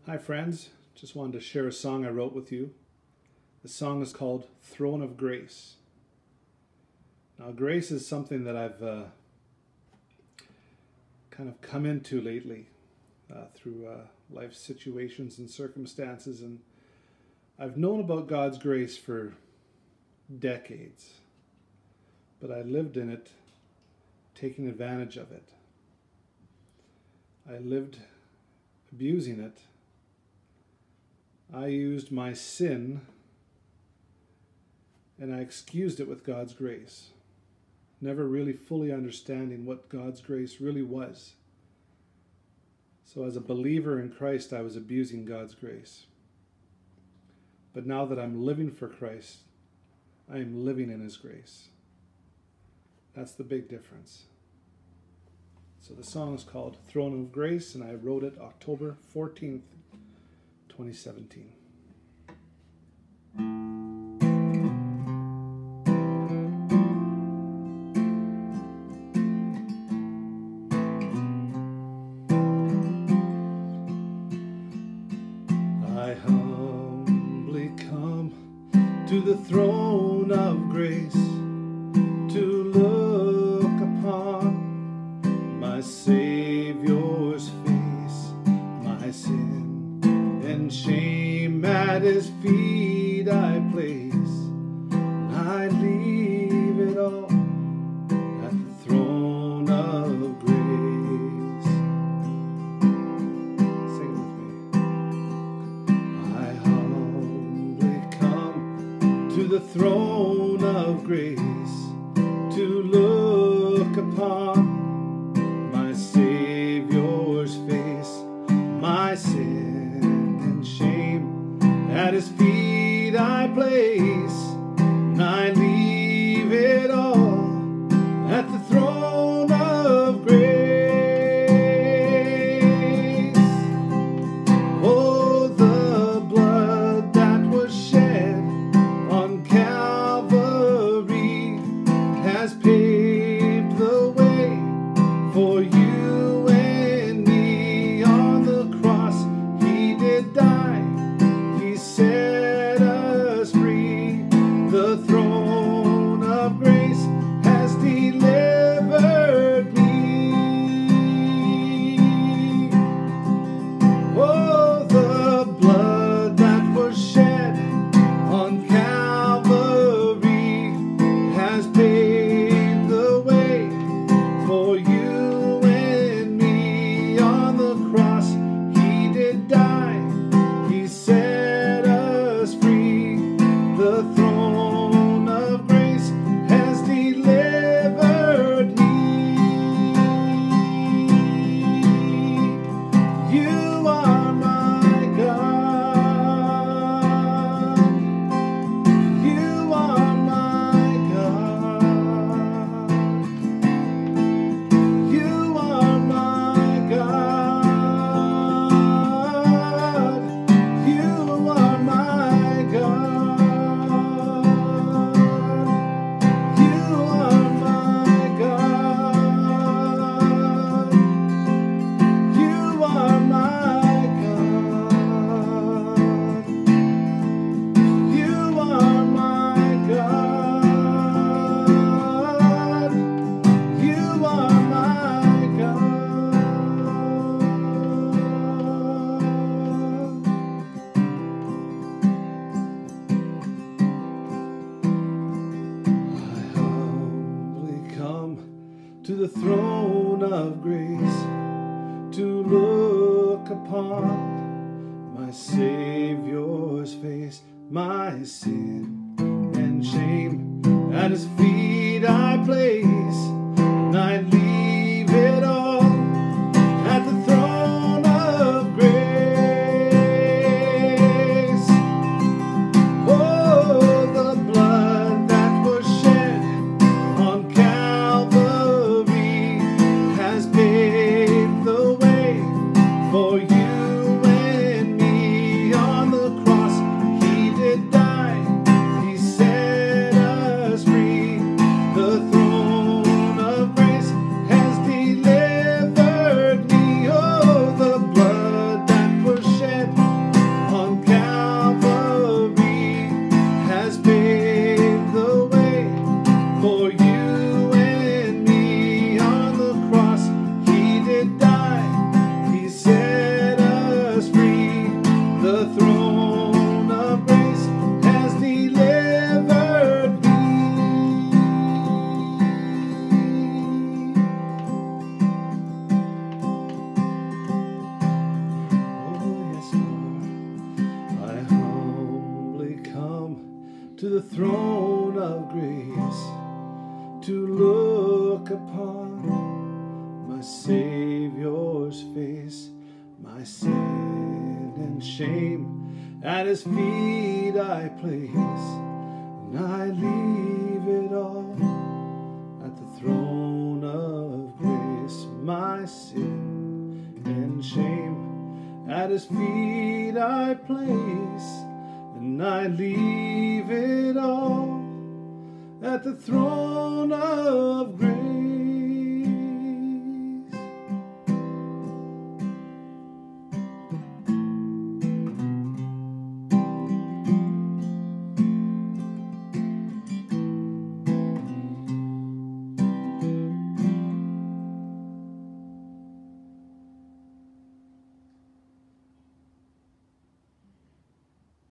Hi friends, just wanted to share a song I wrote with you. The song is called Throne of Grace. Now grace is something that I've kind of come into lately through life situations and circumstances, and I've known about God's grace for decades, but I lived in it, taking advantage of it. I lived abusing it. I used my sin and I excused it with God's grace, never really fully understanding what God's grace really was. So as a believer in Christ, I was abusing God's grace. But now that I'm living for Christ, I am living in His grace. That's the big difference. So the song is called Throne of Grace, and I wrote it October 14th, 2017. I humbly come to the throne of grace to look upon my Saviour's face, my sin and shame at His feet I place. I leave it all at the throne of grace. Sing with me. I humbly come to the throne of grace to look upon my Saviour's face, my sin and shame at His feet I place, and I leave it all at the throne of grace. Oh, the blood that was shed on Calvary has paved the way for you and me. On the cross He did die, He set us free. The throne of grace has delivered me. Oh, the blood that was shed on Calvary has paved the way for you and me. On the cross He did die, He set us free. The throne of grace has delivered me. You are my God. You are my God. You are my God. You are my God. You are my God. You are my God. You are my God. You are my God. I humbly come to the throne of grace to look upon my Saviour's face, my sin and shame at His feet I place, and I leave it all at the throne of grace. Oh, the blood that was shed on Calvary has paved the way for you and me. On the cross He did die, He set us free. The throne of grace has delivered me. Oh, the blood that was shed the throne of grace to look upon my Saviour's face, my sin and shame at his feet I place, and I leave it all at the throne of grace. My sin and shame at his feet I place, and I leave it all at the throne of grace.